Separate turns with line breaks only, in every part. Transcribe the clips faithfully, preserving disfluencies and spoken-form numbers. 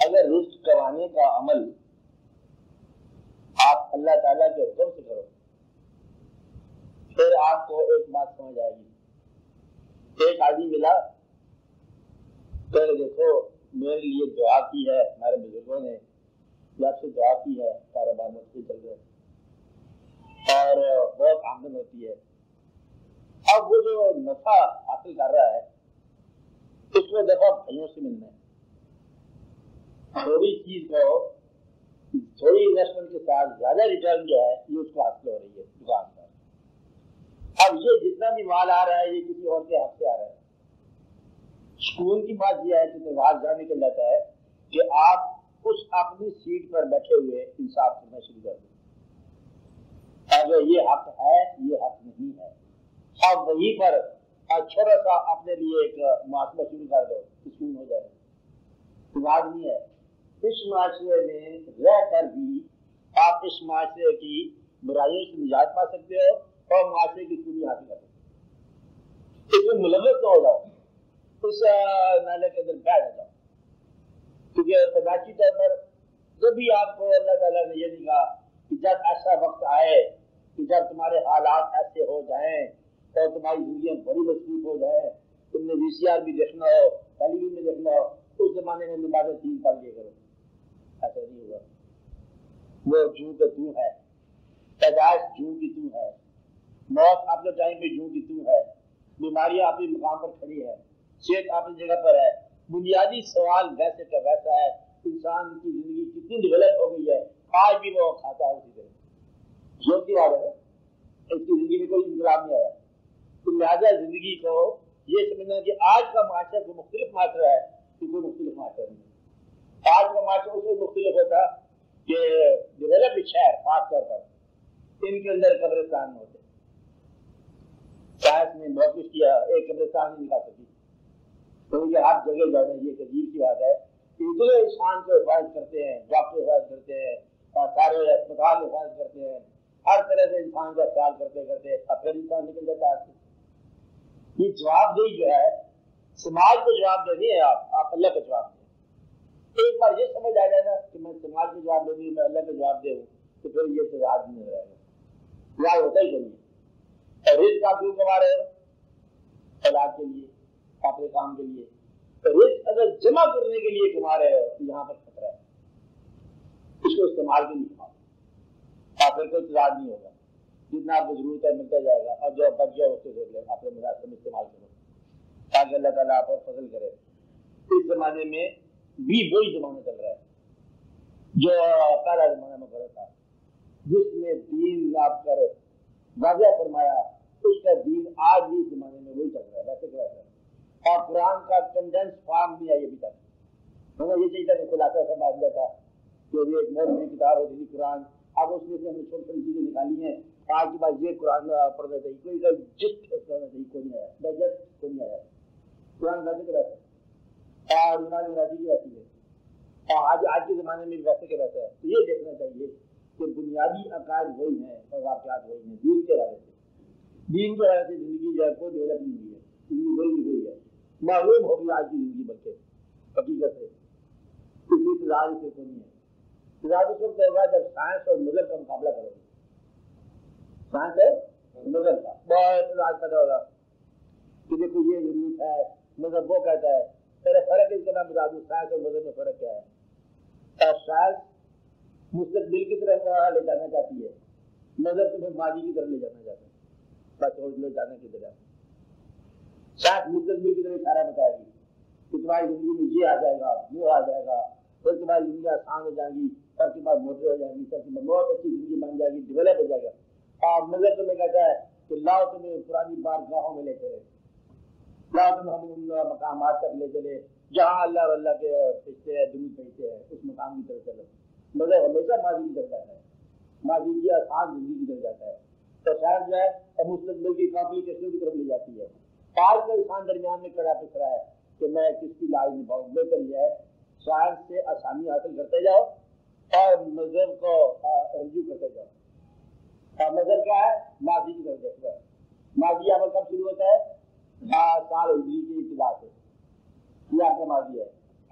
اگر رزق کمانے کا عمل آپ اللہ تعالیٰ کے حکم سے کرو پھر آپ کو ایک بات سمجھ آئے گی. ایک آدمی ملا کہ دیکھو میرے لیے دعا کی ہے، ہمارے بزرگوں نے جب سے دعا کی ہے کاروبار مستقل چل رہے اور بہت آمدن ہوتی ہے. اب وہ جو نفع حاصل کر رہا ہے اس میں دفعہ بھائیوں سے ملنا ہے، تھوڑی چیز کو تھوڑی انویسٹمنٹ کے ساتھ زیادہ ریٹرن جو ہے یہ اس کو حاصل ہو رہی ہے دکان پر. اب یہ جتنا بھی مال آ رہا ہے یہ کسی اور کے ہاتھ سے آ رہا ہے. سکون کی بات یہ ہے کہ تہوار جانے کے جاتا ہے کہ آپ اس اپنی سیٹ پر بیٹھے ہوئے انصاف کرنا شروع کر دیں. اگر یہ حق ہے یہ حق نہیں ہے، اب وہیں پر چھوٹا سا اپنے لیے ایک محاسبہ شروع کر دو، سکون ہو جائے. دماغ نہیں ہے. اس معاشرے میں رہ کر بھی آپ اس معاشرے کی برائیوں سے نجات پا سکتے ہو اور معاشرے کی خوبی حاصل کر سکتے ہو. اس میں ملوث نہ ہو جاؤ، اس نالے کے اندر بیٹھ جاؤ، کیونکہ پیدائشی طور پر جب بھی آپ کو اللہ تعالیٰ نے یہ نہیں کہا کہ جب ایسا وقت آئے کہ جب تمہارے حالات ایسے ہو جائیں اور تمہاری زندگیاں بڑی مضبوط ہو جائیں، تم نے وی سی آر بھی دیکھنا ہو، ٹیلی ویژن میں دیکھنا ہو، اس زمانے میں نمازیں تین پڑھ لیا کرو. ایسا نہیں ہوگا. وہ جوں کہ تو ہے، پیدائش جوں کی تو ہے، موت اپنے ٹائم پہ جوں کی تو ہے، بیماریاں اپنے مقام پر کھڑی ہے، صحت اپنی جگہ پر ہے. بنیادی سوال ویسے کا ویسا ہے، انسان کی زندگی کتنی ڈیولپ ہو گئی ہے، آج بھی وہ کھاتا ہے اسی طرح. جو کی بات ہے اس کی زندگی میں کوئی انقلاب نہیں آیا. تو لہٰذا زندگی کو یہ سمجھنا کہ آج کا معاشرہ کوئی مختلف معاشرہ ہے کہ کوئی مختلف معاشرہ نہیں. آج کا معاشرہ اس میں مختلف ہوتا کہ ڈیولپ شہر خاص طور پر ان کے اندر قبرستان ہوتے. سائنس نے بہت کچھ کیا، ایک قبرستان نہیں نکال سکی. تو یہ ہر جگہ جانا یہ ایک عجیب سی بات ہے کہ اتنے انسان کو حفاظت کرتے ہیں، ڈاکٹر حفاظت کرتے ہیں اور سارے اسپتال حفاظت کرتے ہیں، ہر طرح سے انسان کا خیال کرتے کرتے اب پھر انسان نکل جاتا ہے. یہ جواب دہی جو ہے سماج کو جواب دے نہیں ہے، آپ آپ اللہ کا جواب دیں. ایک بار یہ سمجھ آ جائے نا کہ میں سماج کو جواب دے دوں، میں اللہ کا جواب دے ہوں، تو پھر یہ تضاد نہیں ہو رہے گا. تضاد ہوتا ہی نہیں. رزق آپ کیوں کما رہے ہو؟ اولاد کے لیے، اپنے کام کے لیے. رزق اگر جمع کرنے کے لیے کما رہے ہو تو یہاں پر خطرہ ہے. اس کو استعمال کے لیے کماؤ، اور پھر کوئی تضاد نہیں ہوگا. جتنا آپ کو ضرورت ہے ملتا جائے گا، اور جو بچ گیا اس کو دیکھ لیں اپنے مناسب استعمال کرو تاکہ اللہ تعالیٰ آپ پر فضل کرے. اس زمانے میں بھی وہی زمانہ چل رہا ہے جو پہلا زمانہ میں کرا تھا، جس نے دین لاپ کر واضح فرمایا. اس کا دین آج بھی اس زمانے میں وہی چل رہا ہے ویسے کیا ہے. اور قرآن کا کنڈینس فارم نہیں ہے ابھی تک. ہمیں یہ چاہیے کہ خلاصہ سب آ جاتا کہ یہ ایک بہت بڑی کتاب ہوتی تھی قرآن. اب اس میں سے ہم نے چھوٹی چھوٹی چیزیں نکالی ہیں. آج کے بعد یہ قرآن پڑھنا چاہیے، کوئی کا جسٹ پڑھنا چاہیے، کوئی نہیں آیا، ڈائجسٹ کوئی نہیں آیا. قرآن ویسے کے ویسے اور ایمان راضی کی ویسی ہے، اور آج آج کے زمانے میں ویسے کے ویسا ہے. تو یہ دیکھنا چاہیے کہ بنیادی عقائد وہی ہیں اور واقعات وہی ہیں. دین کے حوالے سے دین کے حوالے سے زندگی جو ہے کوئی ڈیولپ نہیں ہوئی ہے، زندگی وہی ہوئی ہے. معلوم ہوگی آج کی زندگی بلکہ حقیقت ہے کسی تضاد سے کوئی نہیں ہے. تضاد اس وقت ہوگا جب سائنس اور مذہب کا مقابلہ کرو گے. سائنس اور مذہب کا بہت تضاد پیدا ہوگا کہ دیکھو یہ ضرورت ہے، مذہب وہ کہتا ہے. میرا فرق اس کا نام بتا دوں، سائنس اور مذہب میں فرق کیا ہے. سائنس مستقبل کی طرف لے جانا چاہتی ہے، مذہب تمہیں ماضی کی طرف لے جانا چاہتا ہے. بس اور لے جانے کی طرف سائنس مستقبل کی طرف اشارہ بتائے گی کہ تمہاری زندگی میں یہ آ جائے گا، وہ آ جائے گا، پھر تمہاری زندگی آسان ہو جائے گی، سب کے پاس موٹر ہو جائیں گی، سب کے پاس بہت اچھی زندگی بن جائے گی، ڈیولپ ہو جائے گا. اور مذہب تمہیں کہتا ہے کہ لاؤ تمہیں پرانی بارگاہوں میں لے چلے، لاؤ تمہیں ہم ان مقامات تک لے چلے جہاں اللہ اور اللہ کے رشتے ہیں، دنیا کہتے ہیں، اس مقام کی طرف چلو. مذہب ہمیشہ ماضی کی طرف جاتا ہے، ماضی کی آسان زندگی کی طرف جاتا ہے. تو شاید جو ہے مستقبل کی کمپلیکیشن کی طرف لے جاتی ہے. آج کا انسان درمیان میں کڑا پسرا ہے کہ میں کس کی لاج نبھاؤں. بہتر یہ ہے سائنس سے آسانی حاصل کرتے جاؤ اور مذہب کو رجوع کرتے جاؤ. اور مذہب کیا ہے؟ ماضی کی طرف دیکھتا ہے. ماضی عمل کب شروع ہوتا ہے؟ سال ہجری کی ابتدا سے. یہ آپ کا ماضی ہے.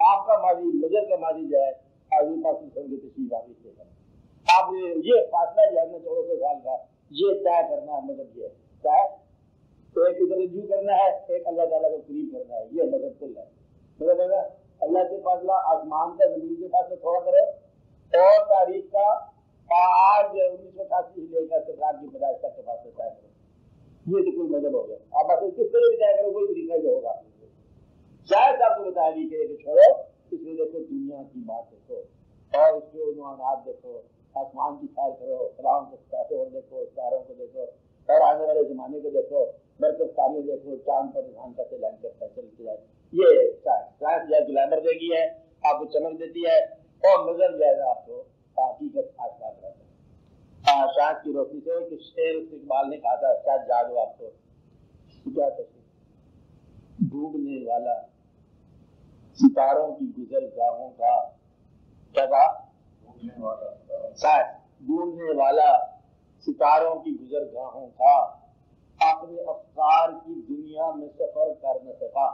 آپ کا ماضی مذہب کا ماضی جو ہے آدمی پاس کی تشریف آگے سے ہے. آپ نے یہ فاصلہ جو ہے چودہ سو سال کا یہ طے کرنا ہے مذہب یہ طے تو ایک ادھر رجوع کرنا ہے ایک اللہ تعالیٰ کو قریب کرنا ہے یہ مذہب کل ہے. مطلب ہے اللہ سے فاصلہ آسمان کا زمین کے فاصلہ تھوڑا کرو اور تاریخ کا آج انیس سو اٹھاسی سے لے کر سرکار کی پیدائش تک کے فاصلے طے کرو. یہ تو کوئی مذہب ہو گیا. آپ بس کس طرح بھی طے کرو کوئی طریقہ جو ہوگا شاید آپ کو بتا دیجیے کہ چھوڑو اس میں دیکھو دنیا کی بات دیکھو اور اس کے عنوانات دیکھو آسمان کی سیر کرو سلام کو دیکھو ستاروں کو دیکھو اور آنے والے زمانے کو دیکھو برکت ساریاں دیکھو چاند پر انسان کا سے لائن کرتا ہے چلتی ہے. یہ سائنس جو ہے گلیمر دے گی ہے آپ کو چمک دیتی ہے اور نظر جو ہے آپ کو حقیقت آسمان رہتا ہے سائنس کی روشنی سے کہ شیر اقبال نے کہا تھا شاید یاد ہو آپ کو کیا کہتے ڈوبنے والا ستاروں کی گزر گاہوں کا کیا کہا ڈھونڈنے والا ستاروں کی گزر گاہوں کا اپنے افکار کی دنیا میں سفر کر نہ سکا.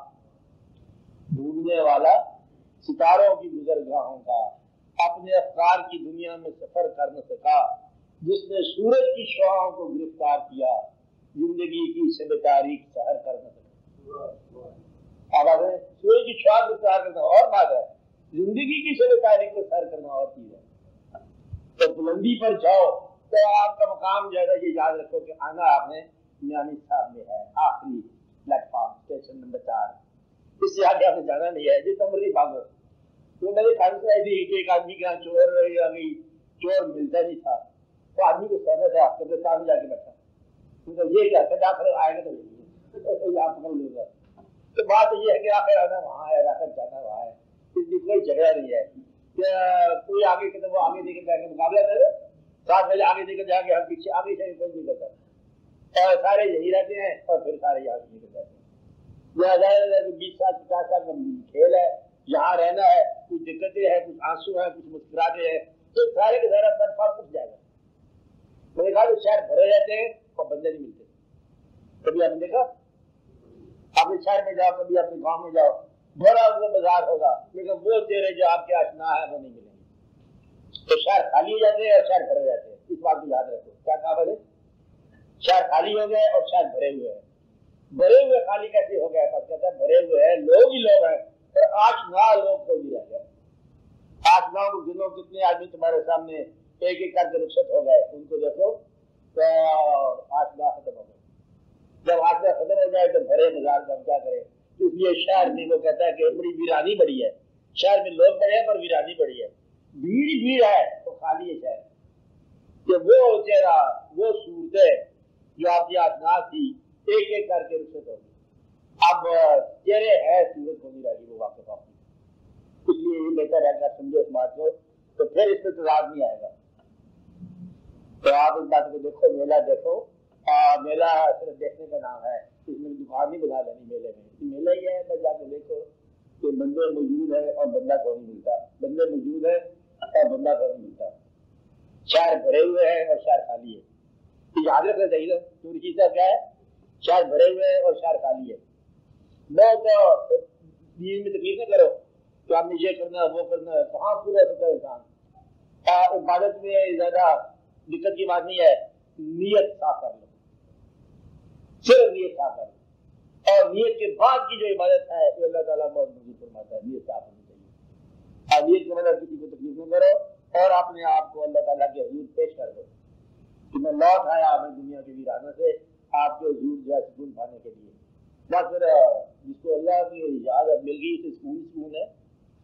ڈھونڈنے والا ستاروں کی گزر گاہوں کا اپنے افکار کی دنیا میں سفر کر نہ سکا جس نے سورج کی شعاعوں کو گرفتار کیا زندگی کی شب تاریخ سحر کر نہ سکا. سورج کی شعاع گرفتار کرنا اور بات ہے زندگی کی شب تاریخ کو سحر کرنا اور چیز ہے. تو بلندی پر جاؤ تو آپ کا مقام جو ہے یہ یاد رکھو کہ آنا آپ نے میانی صاحب میں ہے آخری پلیٹ فارم اسٹیشن نمبر چار. اس سے آگے آپ نے جانا نہیں ہے جس تمری بھاگو تو میری خواہش ہے تھی کہ ایک آدمی کے یہاں چور یا چور ملتا نہیں تھا تو آدمی کو کہنا تھا تو سامنے جا کے بیٹھا یہ کیا داخل آئے گا تو آپ پکڑ لوں گا. تو بات یہ ہے کہ آخر آنا وہاں ہے آخر جانا وہاں ہے اس کی کوئی جگہ نہیں ہے کہ کوئی آگے کے وہ آگے دے کر جا کے مقابلہ کرے ساتھ میں آگے دے کر جا کے ہم پیچھے آگے سے کوئی نہیں کرتا اور سارے یہی رہتے ہیں اور پھر سارے یہاں سے نکل جاتے ہیں. یہ بیس سال پچاس سال کا کھیل ہے یہاں رہنا ہے کچھ دقتیں ہیں کچھ آنسو ہیں کچھ مسکراتے ہیں تو سارے کے سارا طرف کچھ جائے گا. میرے خیال سے شہر بھرے رہتے ہیں اور بندے نہیں ملتے. کبھی آپ نے دیکھا اپنے شہر میں جاؤ کبھی اپنے گاؤں میں جاؤ بڑا وہ بازار ہوگا لیکن وہ چہرے جو آپ کے آشنا ہے وہ نہیں ملیں گے. تو شہر خالی ہو جاتے ہیں اور شہر بھرے جاتے ہیں. اس بات کو یاد رکھو کیا کہا بھلے شہر خالی ہو گئے اور شہر بھرے ہوئے ہیں. بھرے ہوئے خالی کیسے ہو گئے بس کہتا ہے بھرے ہوئے ہیں لوگ ہی لوگ ہیں اور آشنا لوگ کو بھی رہ گئے. آشنا دنوں کتنے آدمی تمہارے سامنے ایک ایک کر کے رخصت ہو گئے ان کو دیکھو تو آشنا ختم ہو گئے. جب آشنا ختم ہو جائے تو بھرے بازار کا ہم کیا کریں. اس لیے شہر میں وہ کہتا ہے کہ بڑی ویرانی بڑی ہے. شہر میں لوگ بڑے ہیں پر ویرانی بڑی ہے. بھیڑ ہی بھیڑ ہے تو خالی ہے شہر کہ وہ چہرہ وہ صورتیں جو آپ کی آسنا تھی ایک ایک کر کے رخصت ہوگی. اب چہرے ہے صورت ہونی رہی وہ واقف آپ کی. اس لیے یہ بہتر ہے کہ سمجھو اس بات کو تو پھر اس میں تضاد نہیں آئے گا. تو آپ اس بات کو دیکھو میلہ دیکھو میلہ صرف دیکھنے کا نام ہے اس میں دکان نہیں بنا لینی میلے میں. میلہ یہ ہے بس جا کے دیکھو کہ بندے موجود ہے اور بندہ کو نہیں ملتا. بندے موجود ہے اور بندہ کو نہیں ملتا. شہر بھرے ہوئے ہیں اور شہر خالی ہے. تو یاد رکھنا چاہیے چور کی کیا ہے شہر بھرے ہوئے ہیں اور شہر خالی ہے. بہت دین میں تکلیف نہ کرو کہ آپ نے یہ کرنا وہ کرنا ہے کہاں پورا سکتا ہے انسان. عبادت میں زیادہ دقت کی بات نہیں ہے. نیت صاف کر لو صرف نیت صاف کر لو اور نیت کے بعد کی جو عبادت ہے وہ اللہ تعالیٰ بہت مزید فرماتا ہے. نیت صاف ہونی چاہیے. اور نیت کی مدد کسی کو تکلیف نہ کرو اور اپنے آپ کو اللہ تعالیٰ کے حضور پیش کر دو کہ میں لوٹ آیا آپ نے دنیا کے ویرانوں سے آپ کے حضور جو ہے سکون پانے کے لیے. بس پھر جس کو اللہ کی یاد مل گئی اسے سکون سکون ہے.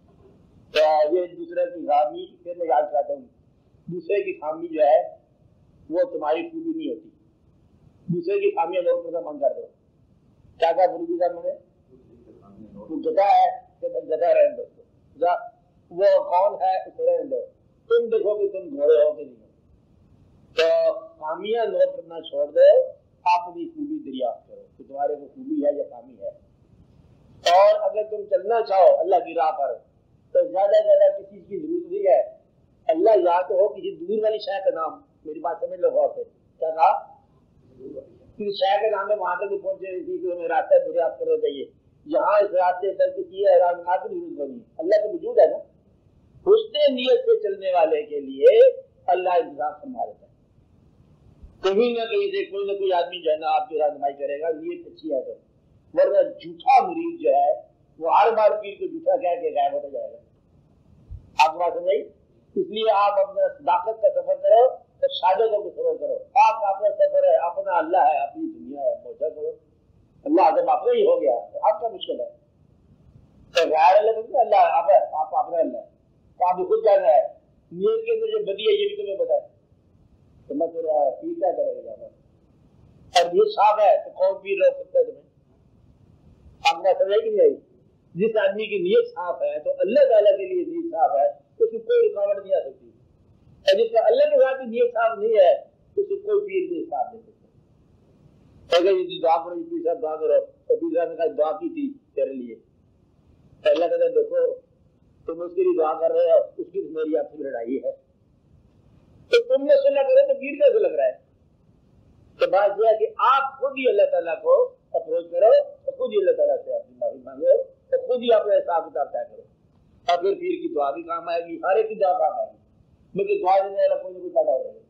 تو یہ دوسرے کی خامی پھر میں یاد کرتا ہوں دوسرے کی خامی جو ہے وہ تمہاری خوبی نہیں ہوتی. دوسرے کی خامیاں لوگ کا من کر دو کیا کہا گرو جی صاحب نے وہ گدا ہے کہ گدا رہنے دو. وہ کون ہے اسے رہنے دو. تم دیکھو کہ تم گھوڑے ہو کہ نہیں ہو. تو خامیاں نوٹ کرنا چھوڑ دو اپنی خوبی دریافت کرو کہ تمہارے کو خوبی ہے یا خامی ہے. اور اگر تم چلنا چاہو اللہ کی راہ پر تو زیادہ زیادہ کسی کی ضرورت نہیں ہے. اللہ یا تو ہو کسی دور والی شے کا نام میری بات سمجھ لو غور سے کیا کہا کسی شے کے نام میں وہاں تک پہنچے کہ راستہ مجھے آپ کرنا چاہیے جہاں اس راستے پر کسی حیران کی ضرورت نہیں، اللہ کا وجود ہے نا، حسن نیت سے چلنے والے کے لیے اللہ انتظام فرما دیتا ہے۔ کہیں نہ کہیں سے کوئی نہ کوئی آدمی جو ہے نا آپ کی رہنمائی کرے گا، نیت اچھی ہے تو، ورنہ جھوٹا مرید جو ہے وہ ہر بار پیر کو جھوٹا کہہ کے غائب ہوتا جائے گا۔ آپ کو بات سمجھ؟ اس لیے آپ اپنا صداقت کا سفر کرو اور شاگردوں کو سفر کرو۔ آپ کا اپنا سفر ہے، اپنا اللہ ہے، اپنی دنیا ہے، موجہ کرو۔ اللہ جب اپنا ہی ہو گیا تو آپ کا مشکل ہے، تو غیر اللہ نہیں، اللہ آپ ہے، آپ اپنا اللہ ہے، تو آپ خود جانا ہے نیت کے اندر جو بدی ہے یہ بھی تمہیں پتا ہے، تو میں تیرا پیر کیا کرے گا جانا، اور یہ صاف ہے تو کون پیر روک سکتا ہے تمہیں؟ آپ نے سمجھا کہ نہیں آئی؟ جس آدمی کی نیت صاف ہے تو اللہ تعالیٰ کے لیے نیت صاف ہے، اس کی کوئی رکاوٹ نہیں آ سکتی، اور جس کا اللہ کے ساتھ نیت صاف نہیں ہے اس کو کوئی پیر نہیں صاف دے سکتا۔ اگر یہ دعا کرو پیر صاحب دعا کرو تو پیر صاحب نے کہا دعا کی تھی تیرے لیے، اللہ کہتا ہے دیکھو تم اس کے لیے دعا کر رہے ہو، اس کی میری آپ سے لڑائی ہے، تو تم نے سنا کرو تو پیر کیسے لگ رہا ہے؟ تو بات یہ ہے کہ آپ خود ہی اللہ تعالیٰ کو اپروچ کرو اور خود ہی اللہ تعالیٰ سے اپنی معافی مانگو اور خود ہی اپنا حساب کتاب طے کرو، اور پھر پیر کی دعا بھی کام آئے گی، ہر ایک کی دعا کام آئے گی، لیکن دعا دینے والا کوئی نہ کوئی پیدا ہو جائے گا۔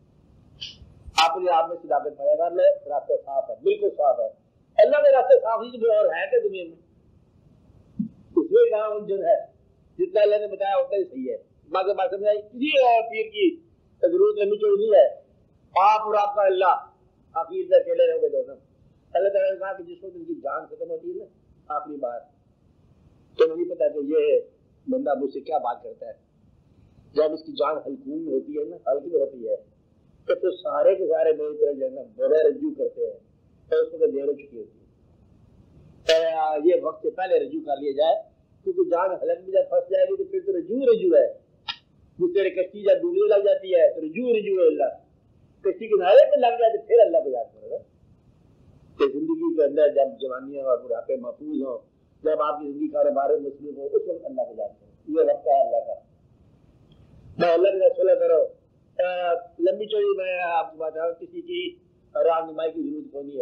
آپ نے آپ میں صداقت پیدا کر لے، راستہ صاف ہے، بالکل صاف ہے، اللہ کے راستے صاف ہی تو اور ہے کہ دنیا میں اس میں کہاں الجھن ہے؟ جتنا اللہ نے بتایا اتنا ہی صحیح ہے۔ مگر بات سمجھ آئی؟ کسی پیر کی ضرورت لمبی چوڑی نہیں ہے، آپ اور آپ کا اللہ آخر میں اکیلے رہو گے دونوں۔ اللہ تعالیٰ نے کہا کہ جس وقت ان کی جان ختم ہوتی ہے نا آخری بار، تو مجھے پتا کہ یہ بندہ مجھ سے کیا بات کرتا ہے، جب اس کی جان حلقوم میں ہوتی ہے نا، حلقی میں ہوتی ہے تو پھر سارے کے سارے میری طرف جو ہے نا بڑے رجوع کرتے ہیں، تو اس وقت دیر ہو چکی ہوتی ہے، یہ وقت سے پہلے رجوع کر لیا جائے، کیونکہ جان حلق میں جب پھنس جائے گی تو پھر تو رجوع رجوع ہے، جس طرح کشتی جب ڈوبنے لگ جاتی ہے تو رجوع رجوع ہے، اللہ کشتی کنارے پہ لگ جائے تو پھر اللہ کو یاد کرے گا۔ کہ زندگی کے اندر جب جوانیاں اور بڑھاپے محفوظ ہوں، جب آپ کی زندگی کاروبار مصروف ہو، اس وقت اللہ کو یاد کرو، یہ وقت ہے اللہ کا، میں اللہ کا صلح کرو۔ لمبی چوڑی میں آپ کو بتاؤں کسی کی رہنمائی کی ضرورت کونی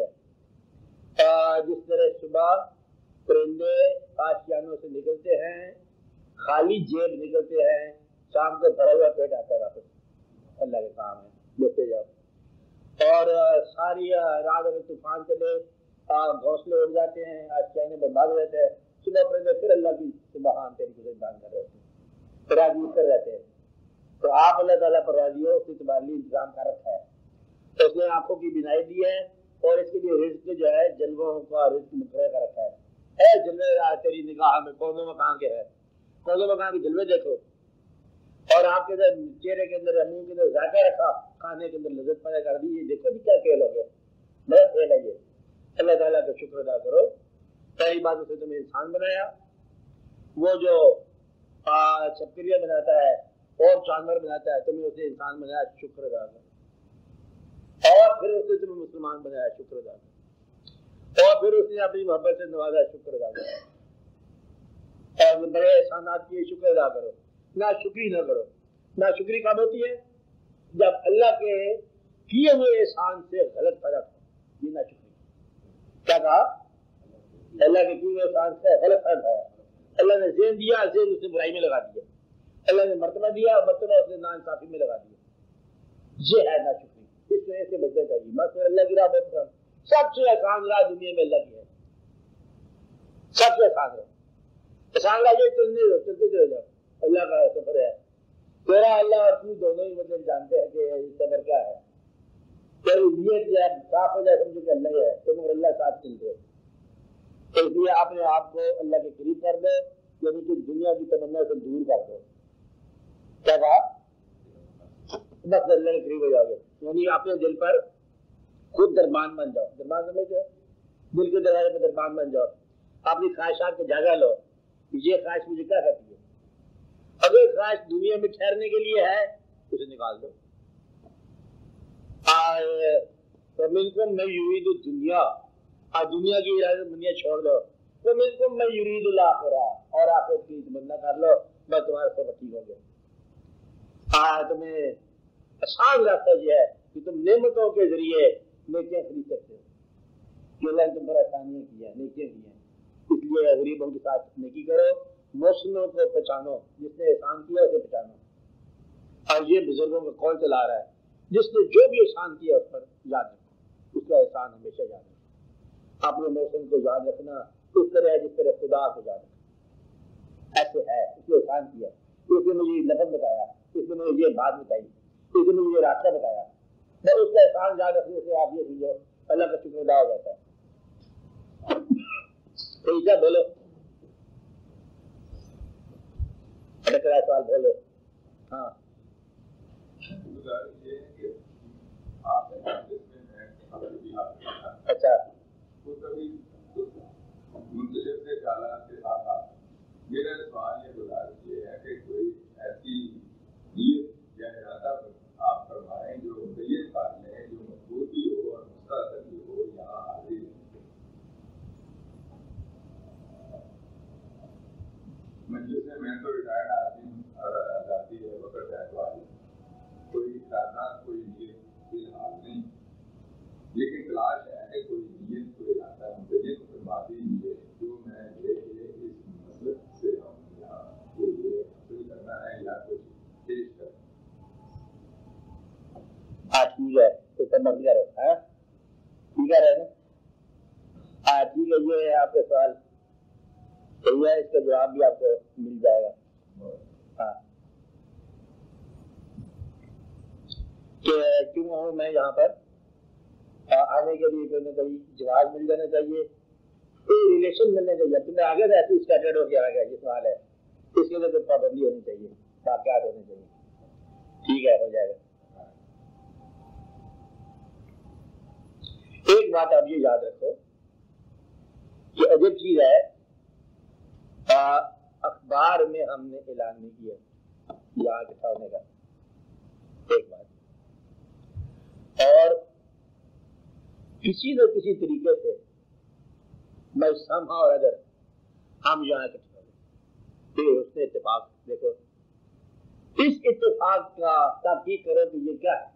ہے، جس طرح صبح پرندے آشیانوں سے نکلتے ہیں، خالی جیب نکلتے ہیں، شام کو بھرا ہوا پیٹ آتا ہے واپس، اللہ کے کام ہے، دیکھتے جاؤ، اور ساری رات اگر طوفان چلے گھونسلے اڑ جاتے ہیں، آشیانے برباد ہو جاتے ہیں، صبح پرندے پھر اللہ کی سبحان طریقے سے بیان کر رہے ہوتے ہیں، راضی کر رہتے ہیں، تو آپ اللہ تعالیٰ پر راضی ہو، اس کے تمہارے لیے انتظام کر رکھا ہے، تو اس نے آنکھوں کی بینائی دی ہے اور اس کے لیے رزق جو ہے جلووں کا رزق مقرر کر رکھا ہے، اے جلوے تیری نگاہ میں کونوں مکان کے ہے، کونوں مکان کے جلوے دیکھو، اور آپ کے اندر چہرے کے اندر منہ کے اندر ذائقہ رکھا، کھانے کے اندر لذت پیدا کر دی، یہ دیکھو کیا کھیل ہو گیا، بڑا کھیل ہے یہ، اللہ تعالیٰ کا شکر ادا کرو، پہلی بات اسے تمہیں انسان بنایا، وہ جو چھپکریاں بناتا ہے اور جانور بناتا ہے، تمہیں اسے انسان بنایا، شکر ادا کرو، اور پھر اسے تمہیں مسلمان بنایا، شکر ادا کرو، اور پھر اس نے اپنی محبت سے نوازا، شکر ادا کرو، اور بڑے احسانات کیے، شکر ادا کرو، نہ شکری نہ کرو۔ نہ شکری کب ہوتی ہے؟ جب اللہ کے کیے ہوئے احسان سے غلط فائدہ اٹھاؤ، یہ نہ شکری۔ کیا کہا؟ اللہ کے کیے ہوئے احسان سے غلط فائدہ اٹھایا، اللہ نے ذہن دیا، ذہن اس نے برائی میں لگا دیا، اللہ نے مرتبہ دیا، مرتبہ اس نے ناانصافی میں لگا دیا، یہ ہے نہ شکری، اس وجہ سے بچنا چاہیے۔ مثلا اللہ کی راہ بہت سب سے آسان راہ دنیا میں اللہ کی ہے، سب سے آسان راہ، آسان راہ یہ چلنے دو، چلتے چلے جاؤ، اللہ کا سفر ہے، تیرا اللہ اور تو دونوں ہی مطلب جانتے ہیں کہ سفر کیا ہے، تیری نیت جب صاف ہو جائے سمجھو کہ اللہ ہے، تم اور اللہ ساتھ چلتے ہو، تو اس لیے آپ نے آپ کو اللہ کے قریب کر دو، یعنی کہ دنیا کی تمنا سے دور کر دو۔ کیا کہا؟ بس اللہ کے قریب ہو جاؤ گے، یعنی اپنے دل پر خود دربان بن جاؤ، دربان سمجھتے ہو؟ دل کے دروازے پہ دربان بن جاؤ، اپنی خواہشات کا جائزہ لو، یہ خواہش مجھے کیا کہتی ہے، اگر خواہش دنیا میں ٹھہرنے کے لیے ہے اسے نکال دو، فَمِنْكُمْ مَن يُرِيدُ الدُّنْيَا، اور دنیا کی ارادت دنیا چھوڑ دو، فَمِنْكُمْ مَن يُرِيدُ الْآخِرَةَ، اور آخرت کی تمنا کر لو، بس تمہارا سب ٹھیک ہو گیا۔ تمہیں آسان راستہ یہ ہے کہ تم نعمتوں کے ذریعے نیکیاں خرید سکتے ہو، کہ اللہ نے تم پر آسانیاں کی ہیں، نیکیاں کی ہیں، اس لیے غریبوں کے ساتھ نیکی کرو، محسنوں کو پہچانو، جس نے احسان کیا اسے پہچانو. اور یہ بزرگوں کا قول چلا رہا ہے، جس نے جو بھی احسان کیا اس پر یاد رکھو، اس کا احسان ہمیشہ یاد رکھو. اپنے محسن کو یاد رکھنا اس طرح ہے جس طرح خدا کو یاد رکھنا. ایسے ہے، اس نے احسان کیا، اس نے مجھے لفظ بتایا، اس نے مجھے یہ بات بتائی، اس نے مجھے یہ راستہ بتایا. میں اس کا احسان یاد رکھنے سے آپ یہ سمجھو اللہ کا شکر ادا ہو جاتا ہے. کیا بولو سوال بولو. ہاں اچھا
میرا سوال یہ گزارش یہ ہے کہ کوئی ایسی نیت یا ارادہ آپ فرمائیں جو نیت کر لیں، جو مضبوط بھی ہو اور مستقل بھی ہو یہاں حاضر. مجلس میں میں تو ریٹائرڈ آدمی اور آزادی ہے وقت ہے تو آئی کوئی ارادہ کوئی نیت فی الحال نہیں، لیکن تلاش ہے کہ کوئی نیت کوئی ارادہ مجھے فرما دیجیے جو میں لے کے اس مسلک سے ہم یہاں کے لیے حاصل کرنا ہے یا کچھ پیش کرنا.
ہاں ٹھیک ہے، تو سمجھ گیا رہے ہاں ٹھیک ہے رہے نا. ہاں ٹھیک ہے، یہ ہے آپ کا سوال صحیح ہے، اس کا جواب بھی آپ کو مل جائے گا. ہاں کہ کیوں ہوں میں یہاں پر آنے کے لیے کوئی نہ کوئی جواز مل جانا چاہیے، کوئی ریلیشن ملنے چاہیے. تمہیں آگے سے ایسے اسٹارٹیڈ ہو کے آ گیا یہ سوال ہے، اس کے لیے تو پابندی ہونی چاہیے، واقعات ہونے چاہیے. ٹھیک ہے، ہو جائے گا. ایک بات آپ یہ یاد رکھو کہ عجب چیز ہے، اخبار میں ہم نے اعلان نہیں کیا یہاں اکٹھا ہونے کا، ایک بات. اور کسی نہ کسی طریقے سے میں سمجھا اور اگر ہم یہاں اکٹھا ہو پھر اس نے اتفاق دیکھو، اس اتفاق کا تحقیق کرو کہ یہ کیا ہے.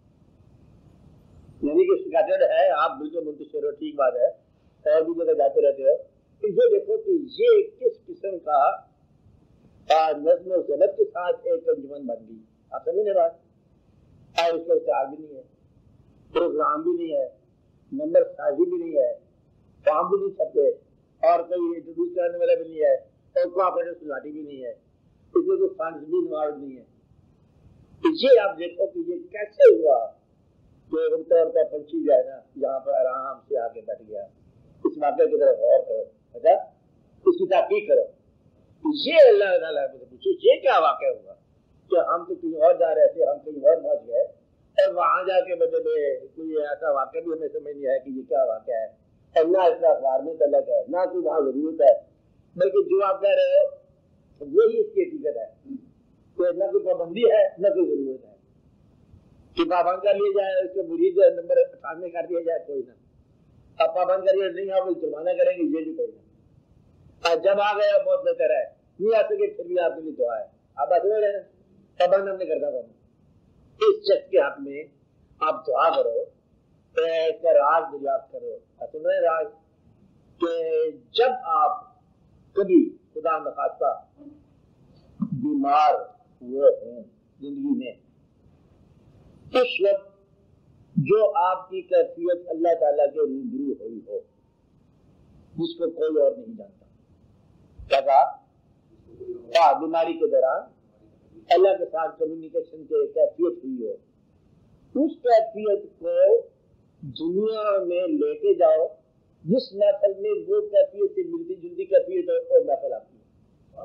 یعنی کہ اسکیٹرڈ ہے، آپ بالکل منتشر ہو، ٹھیک بات ہے، اور بھی جگہ جاتے رہتے ہو. یہ دیکھو کہ یہ کس قسم کا نظم و ضبط کے ساتھ ایک انجمن بن گئی. آپ سمجھے بات؟ اس کا اشتہار بھی نہیں ہے، پروگرام بھی نہیں ہے، نمبر سازی بھی نہیں ہے، فارم بھی نہیں چھپتے، اور کوئی انٹروڈیوس کرنے والا بھی نہیں ہے، اور کوآپریٹو سوسائٹی بھی نہیں ہے، اس میں کوئی فنڈز بھی انوالوڈ نہیں ہے. یہ آپ دیکھو کہ یہ کیسے ہوا کہ اڑتا اڑتا پنچھی جو ہے نا یہاں پر آرام سے آ کے بیٹھ گیا. اس واقعے کی طرف غور کرو، اچھا اس کی تحقیق کرو. یہ اللہ تعالیٰ سے پوچھو یہ کیا واقعہ ہوا کہ ہم تو کہیں اور جا رہے تھے، ہم کہیں اور پہنچ گئے، اور وہاں جا کے بدلے میں کوئی ایسا واقعہ بھی ہمیں سمجھ نہیں آیا کہ یہ کیا واقعہ ہے، اور نہ اس کا اخبار میں طلب ہے، نہ کوئی وہاں ضرورت ہے، بلکہ جو آپ کہہ رہے ہو وہی اس کی حقیقت ہے کہ نہ کوئی پابندی ہے نہ کوئی ضرورت ہے کہ پابند کر لیا جائے، اس کے مرید نمبر سامنے کر دیا جائے، کوئی نہ. اب پابند کریے نہیں آپ جرمانہ کریں گے، یہ بھی کوئی نہ. جب آ گیا بہت بہتر ہے، نہیں آ سکے پھر بھی آپ کے لیے دعا ہے. آپ بات رہے ہیں پابند ہم نے کرنا تھا. اس شخص کے حق میں آپ دعا کرو، اس کا راز دریافت کرو. سن رہے راز کہ جب آپ کبھی خدا نخواستہ بیمار ہوئے ہوں زندگی میں، اس وقت جو آپ کی کیفیت اللہ تعالیٰ کے روبرو ہوئی ہو جس کو کوئی اور نہیں جانتا. کیا کہا؟ بیماری کے دوران اللہ کے ساتھ کمیونیکیشن کی کیفیت ہوئی ہو، اس کیفیت کو دنیا میں لے کے جاؤ جس محفل میں وہ کیفیت سے ملتی جلتی کیفیت ہے اور محفل آتی ہے.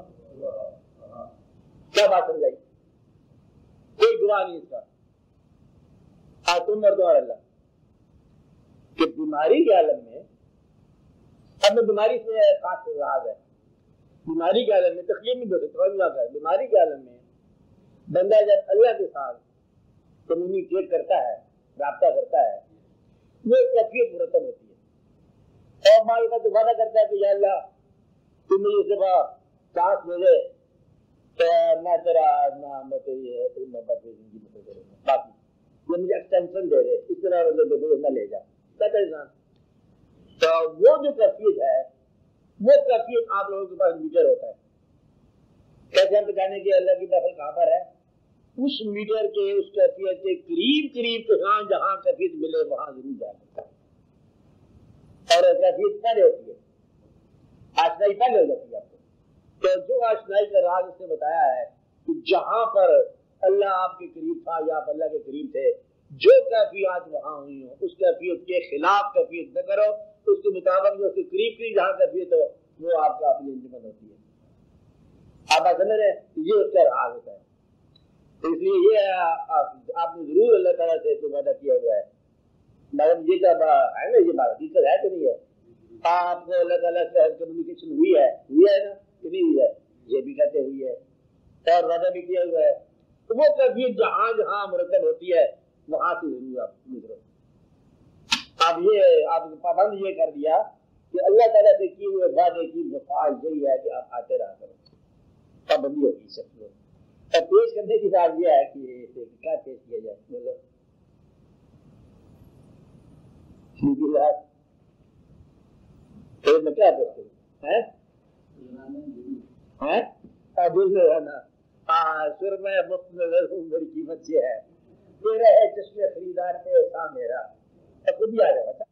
کیا بات سمجھائی؟ کوئی گواہ نہیں اس کا، تم اور تمہارا اللہ. کہ بیماری کے عالم میں، اب میں بیماری سے خاص راز ہے، بیماری کے عالم میں تقلیم نہیں بہت ہے. بیماری کے عالم میں بندہ جب اللہ کے ساتھ کمیونیکیٹ کرتا ہے، رابطہ کرتا ہے، وہ کیفیت مرتب ہوتی ہے. اور مالی کا تو وعدہ کرتا ہے کہ یا اللہ تم مجھے صبح سانس دے دے تو میں تیرا نام ہے محبت زندگی میں کروں گا، باقی یہ مجھے ایکسٹینشن دے رہے اس طرح نہ لے جا کہتا انسان. تو وہ جو کیفیت ہے وہ کیفیت آپ لوگوں کے پاس میٹر ہوتا ہے. کیسے ہم بتانے کہ اللہ کی محفل کہاں پر ہے؟ اس میٹر کے اس کیفیت کے قریب قریب جہاں جہاں کیفیت ملے وہاں ضرور جانا. اور کیفیت پہلے ہوتی ہے، آشنائی پہلے ہو جاتی ہے آپ کو. تو جو آشنائی کا راز اس نے بتایا ہے کہ جہاں پر اللہ آپ کے قریب تھا یا آپ اللہ کے قریب تھے، جو کیفیات وہاں ہوئی ہوں اس کیفیت کے خلاف کیفیت نہ کرو، اس کے مطابق جو اس کے قریب قریب جہاں کیفیت ہو وہ آپ کا اپنی انجمن ہوتی ہے. آپ سمجھ رہے ہیں یہ اس کا راز ہوتا ہے. تو اس لیے یہ آپ نے ضرور اللہ تعالیٰ سے تو وعدہ کیا ہوا ہے. مگر یہ جب ہے نا، یہ بات حقیقت ہے کہ نہیں ہے؟ آپ کو اللہ تعالیٰ سے کمیونیکیشن ہوئی ہے ہوئی ہے نا کہ نہیں ہوئی ہے؟ یہ بھی کہتے ہوئی ہے اور وعدہ بھی کیا ہوا ہے. تو وہ کیفیت جہاں جہاں مرتب ہوتی ہے وہاں سے ضرور آپ گزرو. اب یہ آپ پابند یہ کر دیا کہ اللہ تعالیٰ سے کیے ہوئے وعدے کی مفاد یہی ہے کہ آپ آتے رہا کرو. پابندی ہوگی سب کو. اور پیش کرنے کی بات یہ ہے کہ کیا پیش کیا جائے؟ بولو میں کیا کرتے سر میں مفت نظر ہوں، میری قیمت یہ ہے، تیرا ہے چشمے خریدار پہ ایسا میرا. خود بھی آ جائے